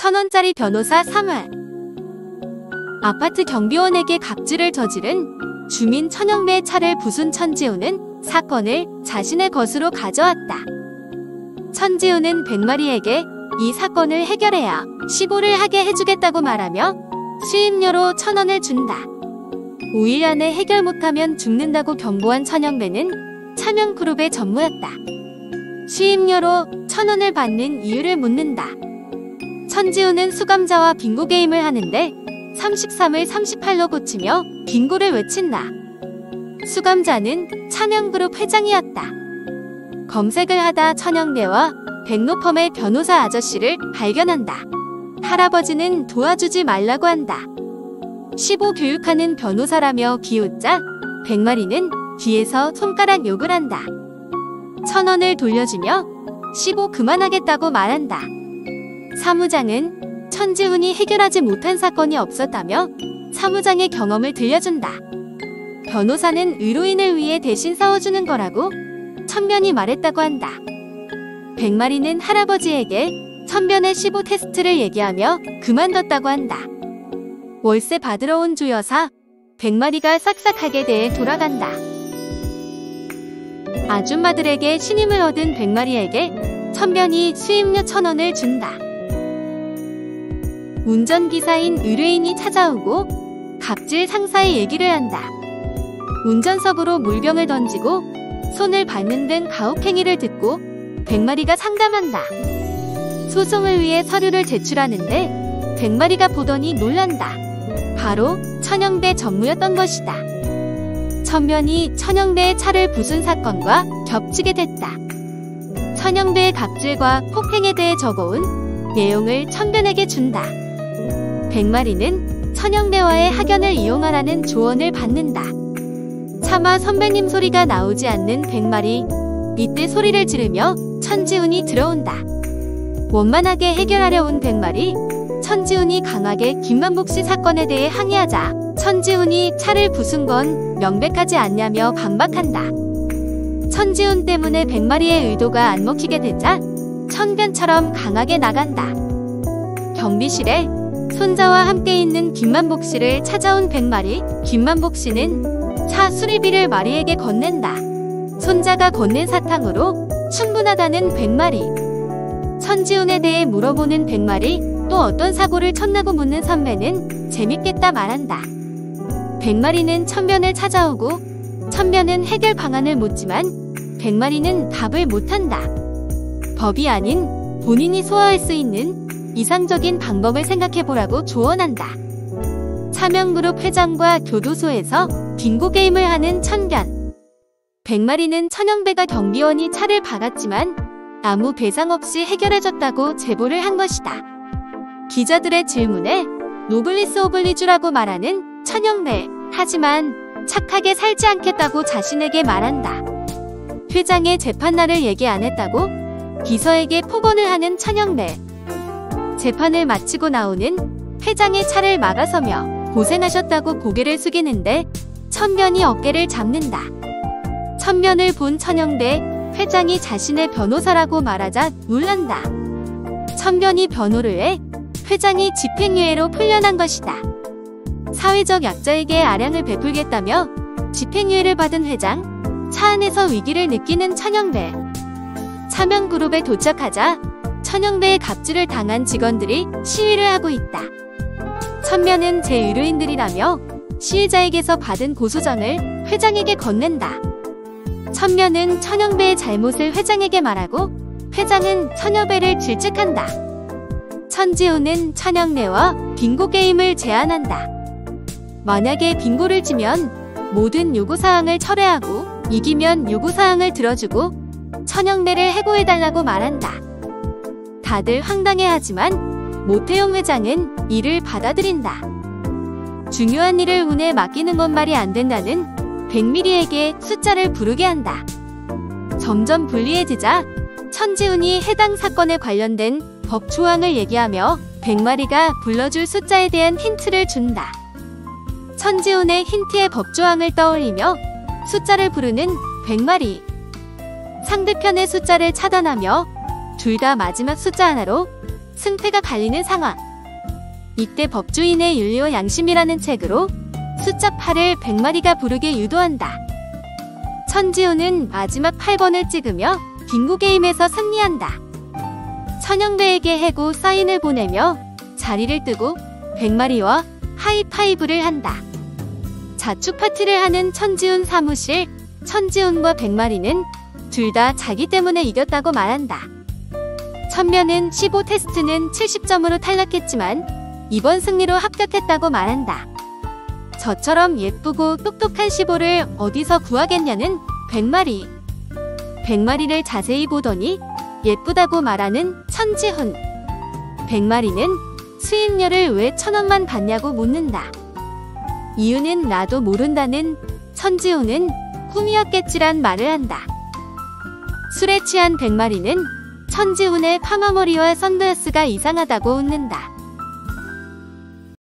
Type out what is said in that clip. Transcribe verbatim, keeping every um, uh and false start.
천 원짜리 변호사 삼 회. 아파트 경비원에게 갑질을 저지른 주민 천영배의 차를 부순 천지우는 사건을 자신의 것으로 가져왔다. 천지우는 백마리에게 이 사건을 해결해야 시보를 하게 해주겠다고 말하며 수임료로 천 원을 준다. 오 일 안에 해결 못하면 죽는다고 경고한 천영배는 차명그룹의 전무였다. 수임료로 천 원을 받는 이유를 묻는다. 천지우는 수감자와 빙고 게임을 하는데 삼십삼을 삼십팔로 고치며 빙고를 외친다. 수감자는 차명그룹 회장이었다. 검색을 하다 천영배와 백로펌의 변호사 아저씨를 발견한다. 할아버지는 도와주지 말라고 한다. 시보 교육하는 변호사라며 비웃자 백마리는 뒤에서 손가락 욕을 한다. 천 원을 돌려주며 시보 그만하겠다고 말한다. 사무장은 천지훈이 해결하지 못한 사건이 없었다며 사무장의 경험을 들려준다. 변호사는 의료인을 위해 대신 싸워주는 거라고 천변이 말했다고 한다. 백마리는 할아버지에게 천변의 시보 테스트를 얘기하며 그만뒀다고 한다. 월세 받으러 온 조여사 백마리가 싹싹하게 대해 돌아간다. 아줌마들에게 신임을 얻은 백마리에게 천변이 수임료 천 원을 준다. 운전기사인 의뢰인이 찾아오고 갑질 상사의 얘기를 한다. 운전석으로 물병을 던지고 손을 밟는 등 가혹행위를 듣고 백마리가 상담한다. 소송을 위해 서류를 제출하는데 백마리가 보더니 놀란다. 바로 천영배 전무였던 것이다. 천변이 천영배의 차를 부순 사건과 겹치게 됐다. 천영배의 갑질과 폭행에 대해 적어온 내용을 천변에게 준다. 백마리는 천영배와의 학연을 이용하라는 조언을 받는다. 차마 선배님 소리가 나오지 않는 백마리. 이때 소리를 지르며 천지훈이 들어온다. 원만하게 해결하려 온 백마리. 천지훈이 강하게 김만복씨 사건에 대해 항의하자 천지훈이 차를 부순 건 명백하지 않냐며 반박한다. 천지훈 때문에 백마리의 의도가 안 먹히게 되자 천변처럼 강하게 나간다. 경비실에 손자와 함께 있는 김만복씨를 찾아온 백마리. 김만복씨는 차 수리비를 마리에게 건넨다. 손자가 건넨 사탕으로 충분하다는 백마리. 천지훈에 대해 물어보는 백마리. 또 어떤 사고를 쳤나고 묻는 선배는 재밌겠다 말한다. 백마리는 천변을 찾아오고 천변은 해결 방안을 묻지만 백마리는 답을 못한다. 법이 아닌 본인이 소화할 수 있는 이상적인 방법을 생각해보라고 조언한다. 차명그룹 회장과 교도소에서 빙고 게임을 하는 천변. 백마리는 천영배가 경비원이 차를 박았지만 아무 배상 없이 해결해줬다고 제보를 한 것이다. 기자들의 질문에 노블리스 오블리주라고 말하는 천영배. 하지만 착하게 살지 않겠다고 자신에게 말한다. 회장의 재판날을 얘기 안 했다고 비서에게 폭언을 하는 천영배. 재판을 마치고 나오는 회장의 차를 막아서며 고생하셨다고 고개를 숙이는데 천변이 어깨를 잡는다. 천변을 본 천영배. 회장이 자신의 변호사라고 말하자 놀란다. 천변이 변호를 해 회장이 집행유예로 풀려난 것이다. 사회적 약자에게 아량을 베풀겠다며 집행유예를 받은 회장. 차 안에서 위기를 느끼는 천영배. 차명그룹에 도착하자 천영배의 갑질을 당한 직원들이 시위를 하고 있다. 천변은 제의료인들이라며 시위자에게서 받은 고소장을 회장에게 건넨다. 천변은 천영배의 잘못을 회장에게 말하고 회장은 천여배를 질책한다. 천지훈은 천영배와 빙고 게임을 제안한다. 만약에 빙고를 지면 모든 요구사항을 철회하고 이기면 요구사항을 들어주고 천영배를 해고해달라고 말한다. 다들 황당해하지만 모태용 회장은 이를 받아들인다. 중요한 일을 운에 맡기는 건 말이 안 된다는 백미리에게 숫자를 부르게 한다. 점점 불리해지자 천지훈이 해당 사건에 관련된 법 조항을 얘기하며 백마리가 불러줄 숫자에 대한 힌트를 준다. 천지훈의 힌트의 법 조항을 떠올리며 숫자를 부르는 백마리. 상대편의 숫자를 차단하며 둘 다 마지막 숫자 하나로 승패가 갈리는 상황. 이때 법주인의 윤리와 양심이라는 책으로 숫자 팔을 백마리가 부르게 유도한다. 천지호는 마지막 팔 번을 찍으며 빙고 게임에서 승리한다. 천영배에게 해고 사인을 보내며 자리를 뜨고 백마리와 하이파이브를 한다. 자축 파티를 하는 천지훈 사무실. 천지훈과 백마리는 둘 다 자기 때문에 이겼다고 말한다. 천면은 십오 테스트는 칠십 점으로 탈락했지만 이번 승리로 합격했다고 말한다. 저처럼 예쁘고 똑똑한 십오를 어디서 구하겠냐는 백마리. 백마리를 자세히 보더니 예쁘다고 말하는 천지훈. 백마리는 수임료를 왜 천원만 받냐고 묻는다. 이유는 나도 모른다는 천지훈은 꿈이었겠지란 말을 한다. 술에 취한 백마리는 천지훈의 파마머리와 선글라스가 이상하다고 웃는다.